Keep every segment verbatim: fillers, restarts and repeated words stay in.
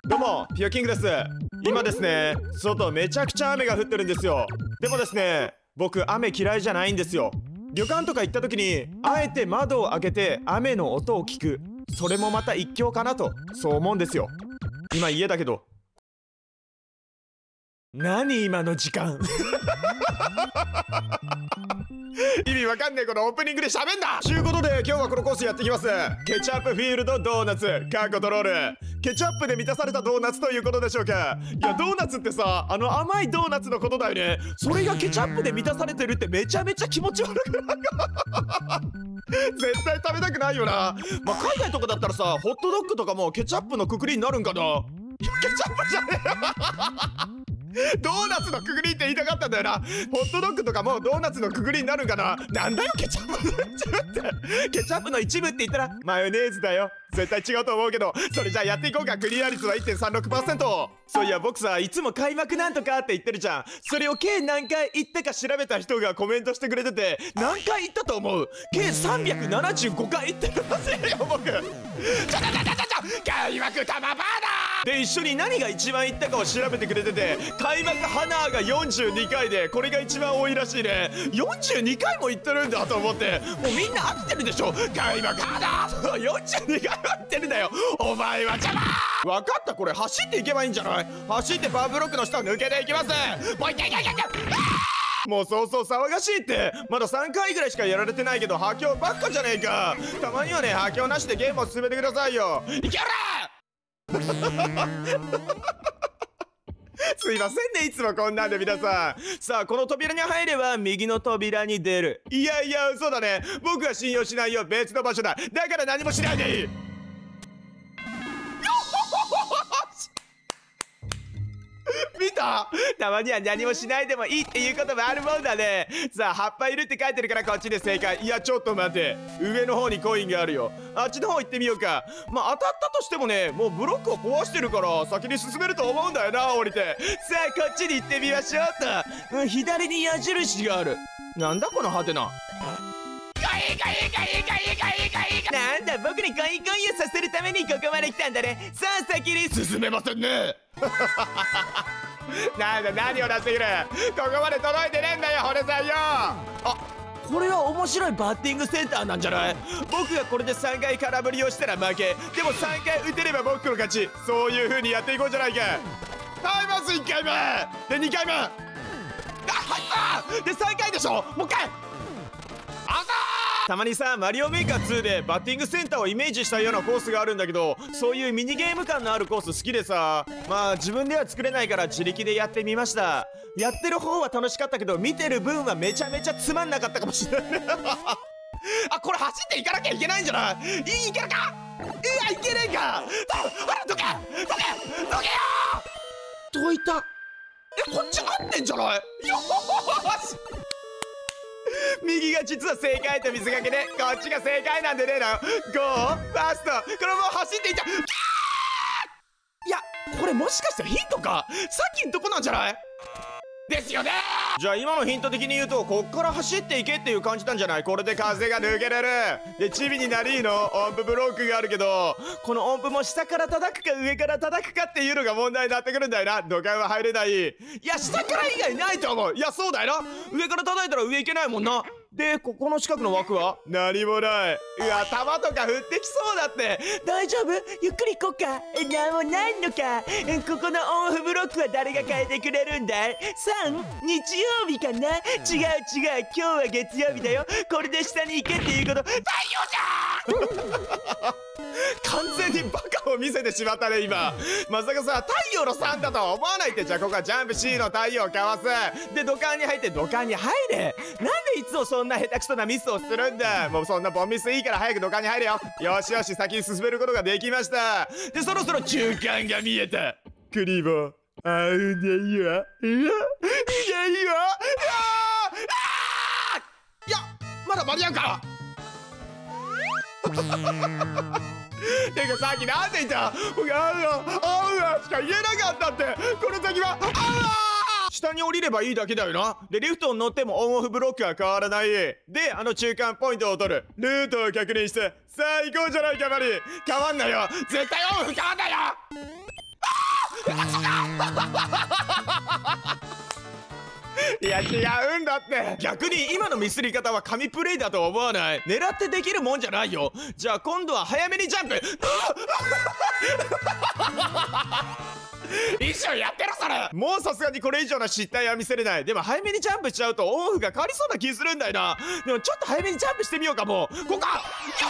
どうもピュアキングです。今ですね、外めちゃくちゃ雨が降ってるんですよ。でもですね、僕雨嫌いじゃないんですよ。旅館とか行った時にあえて窓を開けて雨の音を聞く、それもまた一興かなと、そう思うんですよ。今家だけど。何今の時間意味わかんねえこのオープニングで喋んだ。ちゅうことで今日はこのコースやっていきます。ケチャップフィールドドーナツカーコトロール。ケチャップで満たされたドーナツということでしょうか。いやドーナツってさ、あの甘いドーナツのことだよね。それがケチャップで満たされてるってめちゃめちゃ気持ち悪くないか絶対食べたくないよな。まあ海外とかだったらさ、ホットドッグとかもケチャップのくくりになるんかな。いやケチャップじゃねえドーナツのくくりって言いたかったんだよな。ホットドッグとかもドーナツのくくりになるんかな。なんだよケチャップの一部ってケチャップの一部って言ったらマヨネーズだよ。絶対違うと思うけど、それじゃあやっていこうか。クリア率は いってんさんろくパーセント。 そういや僕さ、いつも開幕なんとかって言ってるじゃん。それを計何回言ったか調べた人がコメントしてくれてて、何回言ったと思う？計さんびゃくななじゅうごかい言ってるはずよ僕。ちょちょちょちょ開幕タマバーだで一緒に何が一番言ったかを調べてくれてて、開幕ハナーがよんじゅうにかいで、これが一番多いらしいね。よんじゅうにかいも言ってるんだと思って、もうみんな飽きてるでしょ。開幕ハナーよんじゅうにかいは言ってるんだよ。お前は邪魔。分かった、これ走っていけばいいんじゃない？走ってパワーブロックの下を抜けていきます。もういけいけいけいけ。もうそうそう騒がしいって。まださんかいぐらいしかやられてないけど破境ばっかじゃねえか。たまにはね破境なしでゲームを進めてくださいよ。いけおらすいませんね、いつもこんなんで皆さん。さあこの扉に入れば右の扉に出る。いやいや嘘だね、僕は信用しないよ。別の場所だ。だから何もしないでいい。見た？たまには何もしないでもいいっていうこともあるもんだね。さあ葉っぱいるって書いてるからこっちで正解。いやちょっと待て、上の方にコインがあるよ。あっちの方行ってみようか。まあ当たったとしてもね、もうブロックを壊してるから先に進めると思うんだよな、降りて。さあこっちに行ってみましょうと。うん、左に矢印がある。なんだこのハテナ。なんだ僕にコインコインをさせるためにここまで来たんだね。さあ先に進めませんねなんだ何を出してくる。ここまで届いてねえんだよホネさんよ。あ、これは面白いバッティングセンターなんじゃない？僕がこれでさんかい空振りをしたら負け、でもさんかい打てれば僕の勝ち。そういう風にやっていこうじゃないか。はいまずいっかいめでにかいめ、あ入ったでさんかいでしょ。もう一回あざー。たまにさマリオメーカーツーでバッティングセンターをイメージしたようなコースがあるんだけど、そういうミニゲーム感のあるコース好きでさ、まあ自分では作れないから自力でやってみました。やってる方は楽しかったけど見てる分はめちゃめちゃつまんなかったかもしれないあ、これ走っていかなきゃいけないんじゃない？いいけるか？いやいけねえか。あらどけどけどけよー。どいた。えこっち合ってんじゃない？よーし右が実は正解と見せかけで、こっちが正解なんでねえの。ゴーファースト、このまま走っていっちゃう。いやこれもしかしてヒントか？さっきんとこなんじゃないですよね。じゃあ今のヒント的に言うと、こっから走っていけっていう感じなんじゃない？これで風が抜けれる。でチビになりの音符ブロックがあるけど、この音符も下から叩くか上から叩くかっていうのが問題になってくるんだよな。土管は入れない。いや下から以外ないと思う。いやそうだよな、上から叩いたら上行けないもんな。でここの近くの枠は何もない。うわ弾とか降ってきそうだって。大丈夫？ゆっくり行こうか。え何もないのか。えここの音符ブロックは誰が変えてくれるんだい？さん日曜日かな。違う違う、今日は月曜日だよ。これで下に行けっていうこと。太陽じゃー完全にバカを見せてしまったね今。まさかさ太陽のさんだとは思わないって。じゃあここはジャンプ C の太陽をかわす。で土管に入って土管に入れ。なんでいつもそんな下手くそなミスをするんだ。もうそんなボンミスいいから早く土管に入れよ。よしよし先に進めることができました。でそろそろ中間が見えた。クリボーあうんでいいわ。いやいやいいわ。いやーいやまだ間に合うかてかさっきなんで言った？僕あうわあうわしか言えなかったって。この先はあうわ下に降りればいいだけだよな。でリフトに乗ってもオンオフブロックは変わらない。であの中間ポイントを取る。ルートを確認してさあ行こうじゃないかマリ。変わんなよ絶対オンオフ変わんなよ。あいや違うんだって。逆に今のミスり方は神プレイだと思わない？狙ってできるもんじゃないよ。じゃあ今度は早めにジャンプ。一生やってるそれ。もうさすがにこれ以上の失態は見せれない。でも早めにジャンプしちゃうとオンオフが変わりそうな気するんだよな。でもちょっと早めにジャンプしてみようか。もうここか。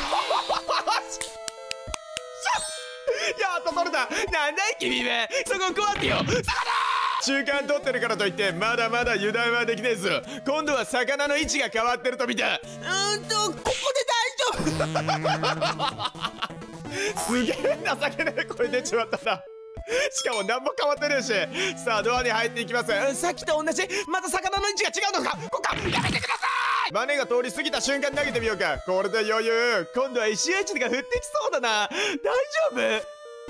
やっと取れた。なんだい君め、そここうってよ。魚中間取ってるからといってまだまだ油断はできねえぞ。今度は魚の位置が変わってると見た。うーんとここで大丈夫。すげえ情けねえ声出ちまったな。しかも何も変わってねえし。さあドアに入っていきます。うん、さっきと同じ。また魚の位置が違うのか。ここか。やめてください。バネが通り過ぎた瞬間に投げてみようか。これで余裕。今度は石打ちが降ってきそうだな。大丈夫？えええ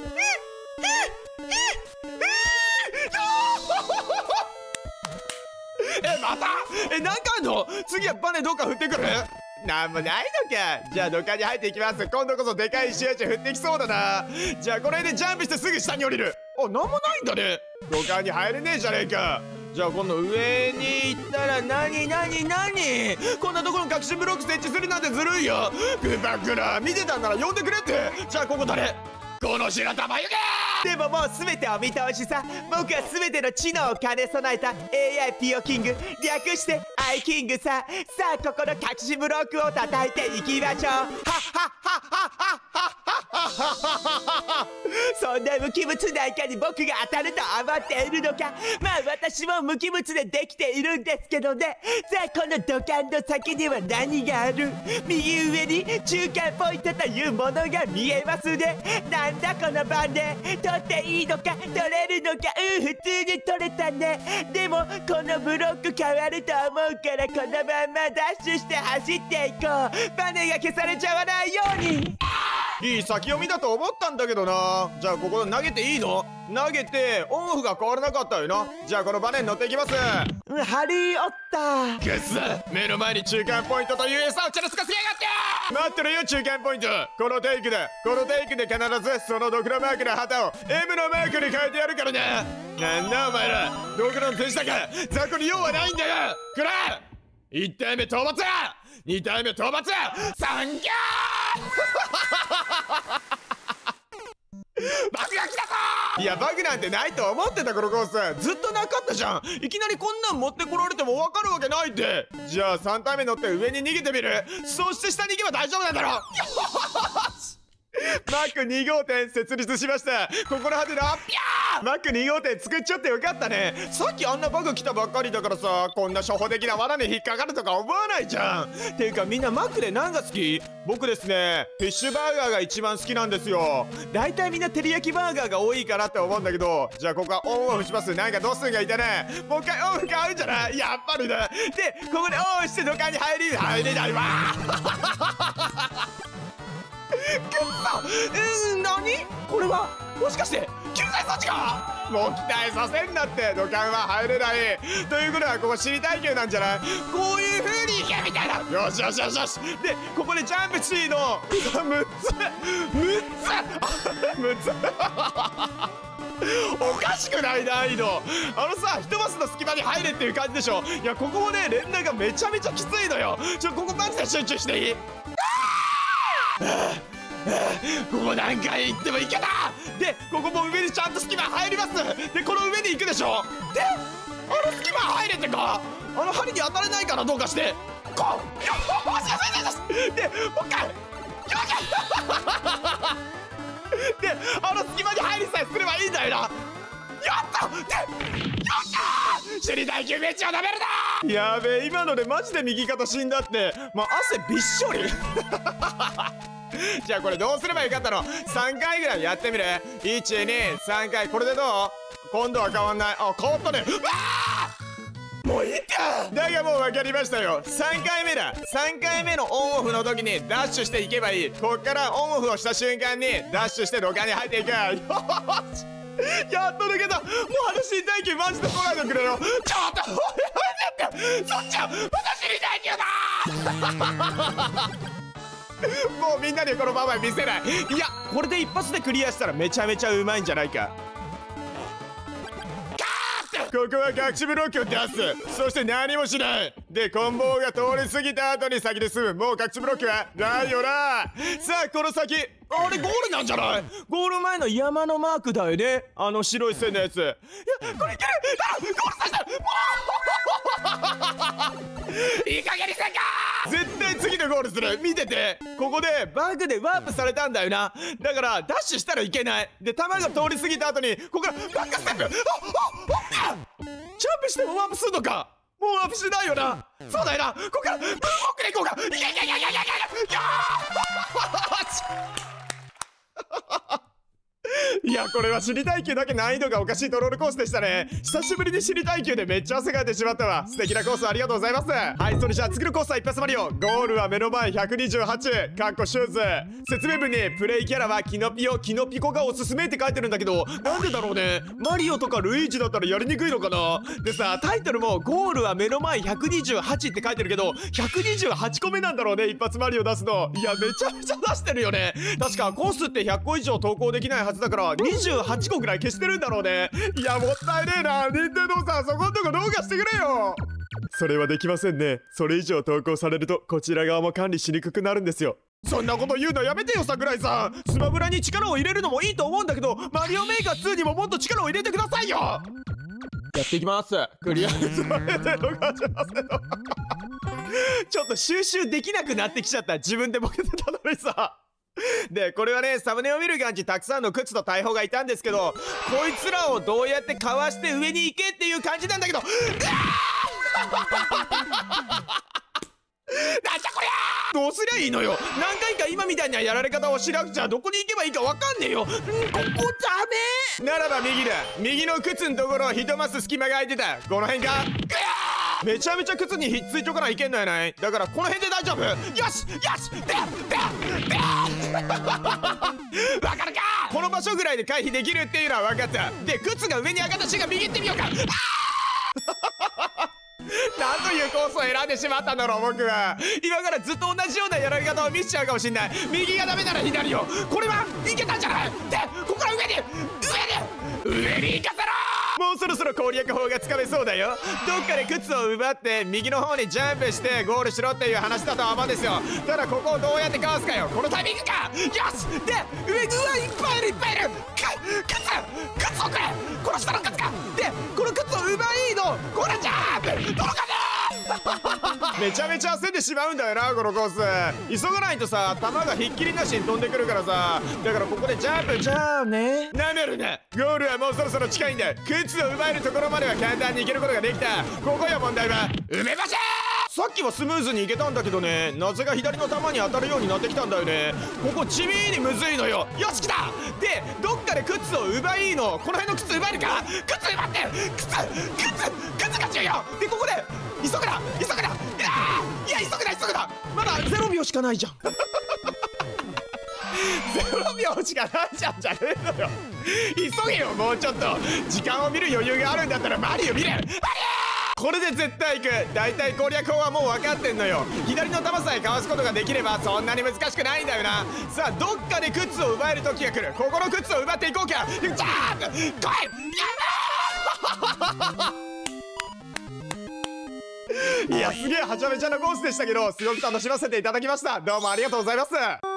えまたえなんかあんの？次はバネどっか降ってくる？なんもないのか。じゃあ土管に入っていきます。今度こそでかい石打ち降ってきそうだな。じゃあこれでジャンプしてすぐ下に降りる。あ、なんもないんだね。土管に入れねえじゃねえか。じゃあ今度上に行ったら何何何？こんなところに隠しブロック設置するなんてずるいよ。グバクラ見てたんなら呼んでくれって。じゃあここ誰？この白玉湯気。でももう全てお見通しさ。僕は全ての知能を兼ね備えた エーアイ ピオキング、略してアイキングさ。さあここの隠しブロックを叩いていきましょう。はっはっはっはっはっは。そんな無機物なんかに僕が当たると思っているのか。まあ私も無機物でできているんですけどね。さあこの土管の先には何がある？右上に中間ポイントというものが見えますね。なんだこのバネ、取っていいのか取れるのか。うん、普通に取れたね。でもこのブロック変わると思うからこのまんまダッシュして走っていこう。バネが消されちゃわないように。いい先読みだと思ったんだけどな。じゃあここで投げていいの？投げてオンオフが変わらなかったよな。じゃあこのバネに乗っていきます。うん、ハリーおったくっそ。目の前に中間ポイントという餌をチャラつかせやがって。待ってるよ中間ポイント。このテイクでこのテイクで必ずそのドクロマークの旗を エム のマークに変えてやるからな。なんだお前ら、ドクロの手下か。雑魚に用はないんだよ。くらいち体目討伐、に体目討伐、サンキャーバグが来たぞ。いやバグなんてないと思ってた。このコースずっとなかったじゃん。いきなりこんなん持ってこられても分かるわけないって。じゃあさん体目乗って上に逃げてみる。そして下に行けば大丈夫なんだろ。よしマックに号店設立しました。ここらはてな。ピャーマックに号店作っちゃってよかったね。さっきあんなバグ来たばっかりだからさ、こんな初歩的な罠に引っかかるとか思わないじゃん。ていうかみんなマックで何が好き？僕ですね、フィッシュバーガーが一番好きなんですよ。だいたいみんな照り焼きバーガーが多いかなって思うんだけど、じゃあここはオンオフします。なんかドスンがいたね。もう一回オンオフ買うんじゃない？やっぱりね。でここでオンして土管に入り入れないわくっそ。うん、何これはもしかして救済措置か。もう期待させんなって。土管は入れないということはここ死に体系なんじゃない？こういう風にいけみたいな。よしよしよしよし。でここでジャンプシーのむっつむっつむっつおかしくない難易度。あのさ、一マスの隙間に入れっていう感じでしょ。いやここもね連打がめちゃめちゃきついのよ。ちょここマジで集中していい？ここ何回行っても行けた。でここも上にちゃんと隙間入ります。でこの上に行くでしょ。であの隙間入れてか。あの針に当たれないかなどうかして。こうよしよしよしよし。でもう一回よしであの隙間に入りさえすればいいんだよな。やったでよっしゃー。死に耐久メッチをダメるな。やべえ今のでマジで右肩死んだって。まあ汗びっしょりじゃあこれどうすればよかったの？さんかいぐらいやってみる。いちにさんかい。これでどう？今度は変わんない。あ変わったね。うわーもういいって。だがもう分かりましたよ。さんかいめだ。さんかいめのオンオフの時にダッシュしていけばいい。こっからオンオフをした瞬間にダッシュして土管に入っていく。よーしやっと抜けた。もうあの死に耐久マジで来ないでくれよ。ちょっとおいおい待って。そっちは私に耐久だもうみんなにこのまま見せない。いやこれで一発でクリアしたらめちゃめちゃうまいんじゃないか。 ここは隠しブロックを出す。そして何もしない。でコンボが通り過ぎた後に先で済む。もう隠しブロックはないよな。さあこの先、あれゴールなんじゃない？ゴール前の山のマークだよね、あの白い線のやつ。いやこれいける。あゴールさせた。いい加減にせんか。絶対次のゴールする。見てて、ここでバグでワープされたんだよな。だからダッシュしたらいけない。で弾が通り過ぎた後にここからバックステップ。あっあっジャンプしてもワープするのか。もうワープしないよな。そうだよな。ここからブンボックでいこうか。いやいやいやいやいやいやいやいやこれは知りたい級だけ難易度がおかしいトロールコースでしたね。久しぶりに知りたい級でめっちゃ汗かいてしまったわ。素敵なコースありがとうございます。はい、それじゃあ次のコースは一発マリオ。ゴールは目の前ひゃくにじゅうはちかっこシューズ。説明文にプレイキャラはキノピオキノピコがおすすめって書いてるんだけど、なんでだろうね。マリオとかルイージだったらやりにくいのかな。でさ、タイトルもゴールは目の前ひゃくにじゅうはちって書いてるけどひゃくにじゅうはちこめなんだろうね、一発マリオ出すの。いやめちゃめちゃ出してるよね。確かコースってひゃっこ以上投稿できないはずだからにじゅうはちこぐらい消してるんだろうね。いやもったいねえな。任天堂さんそこんとこどうかしてくれよ。それはできませんね。それ以上投稿されるとこちら側も管理しにくくなるんですよ。そんなこと言うのやめてよ桜井さん。スマブラに力を入れるのもいいと思うんだけど、マリオメーカーツーにももっと力を入れてくださいよ。やっていきます。クリアされてるかしませんちょっと収集できなくなってきちゃった。自分でボケてたのにさ。でこれはね、サムネを見る感じたくさんの靴と大砲がいたんですけど、こいつらをどうやってかわして上に行けっていう感じなんだけど、うわなんじゃこりゃー。どうすりゃいいのよ。何回か今みたいなやられ方をしなくちゃどこに行けばいいかわかんねえよ。んここダメならば右だ。右の靴のところ一マス隙間が空いてた。この辺か。ぐやーめちゃめちゃ靴にひっついとかないけんのやない。だからこの辺で大丈夫。よしよしでででわかるか。この場所ぐらいで回避できるっていうのは分かった。で靴が上に上がった瞬間右行ってみようか。なんというコースを選んでしまったんだろう僕は。今からずっと同じようなやられ方を見せちゃうかもしんない。右がダメなら左よ。これはいけたんじゃない。でここから上に上に上に行かせろ。もうそろそろ攻略法がつかめそうだよ。どっかで靴を奪って右の方にジャンプしてゴールしろっていう話だとは思うんですよ。ただここをどうやってかわすかよ。このタイミングか。よしで上にうわいっぱいいるいっぱいいる。靴靴をくれ。この下の靴か。でこの靴を奪いのこれジャンプ届かねえめちゃめちゃ焦ってしまうんだよなこのコース。急がないとさ弾がひっきりなしに飛んでくるからさ。だからここでジャンプ。じゃあねなめるね。ゴールはもうそろそろ近いんだ。靴を奪えるところまでは簡単に行けることができた。ここよ問題は。埋めましょう。さっきはスムーズに行けたんだけどね、なぜか左の弾に当たるようになってきたんだよね。ここ地味にむずいのよ。よし来た。でどっかで靴を奪いの。この辺の靴奪えるか。靴奪って靴靴靴が重要でここで急ぐな急ぐな。いや急ぐな急ぐな。まだゼロびょうしかないじゃんゼロびょうしかないじゃんじゃねえのよ。急げよもうちょっと。時間を見る余裕があるんだったらマリオ見れ。マリオこれで絶対行く。大体攻略法はもう分かってんのよ。左の弾さえかわすことができればそんなに難しくないんだよな。さあどっかで靴を奪える時が来る。ここの靴を奪っていこうか。ジャーンプ来い。やめーいやすげえはちゃめちゃなコースでしたけどすごく楽しませていただきました。どうもありがとうございます。